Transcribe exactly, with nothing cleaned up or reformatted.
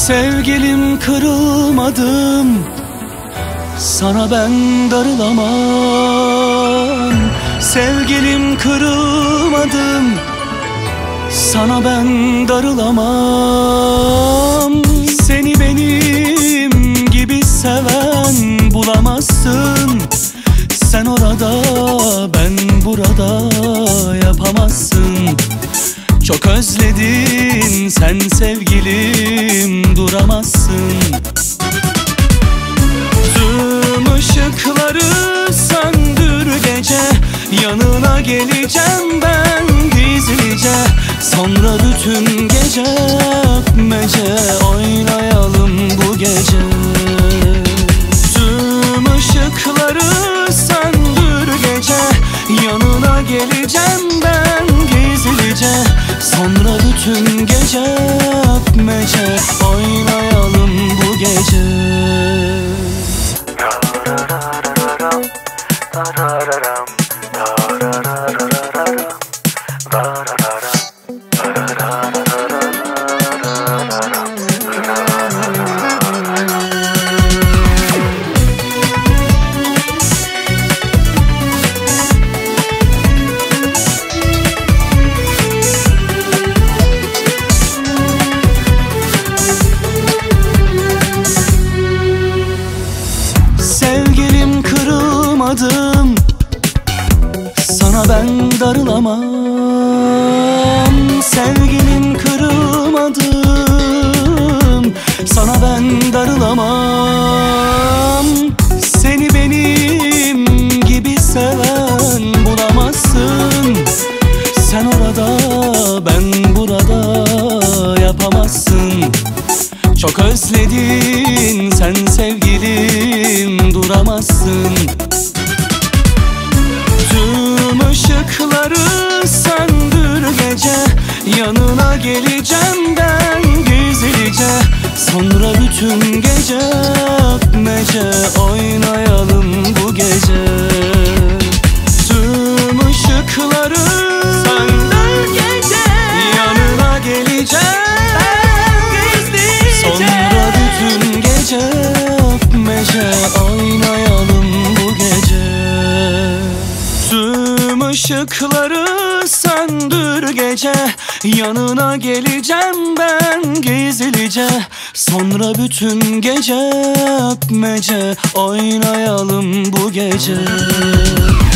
Sevgilim kırılmadım, sana ben darılamam. Sevgilim kırılmadım, sana ben darılamam. Seni benim gibi seven bulamazsın. Sen orada, ben burada, yapamazsın. Çok özledin sen sevgilim, duramazsın. Tüm ışıkları söndür gece, yanına geleceğim ben gizlice. Sonra bütün gece öpmece oynayalım bu gece. Tüm ışıkları söndür gece, yanına geleceğim ben gizlice. Sonra bütün gece öpmece oynayalım bu gece. Sevgilim kırılmadım, sana ben darılamam. Sevgilim kırılmadım, sana ben darılamam. Seni benim gibi seven bulamazsın. Sen orada, ben burada, yapamazsın. Çok özledin sen sevgilim, duramazsın. Tüm ışıkları söndür gece, yanına geleceğim ben gizlice. Sonra bütün gece öpmece oynayalım bu gece. Tüm ışıkları söndür gece, yanına geleceğim sonra bütün gece öpmece oynayalım bu gece. Tüm ışıkları söndür gece, yanına geleceğim ben gizlice. Sonra bütün gece öpmece oynayalım bu gece.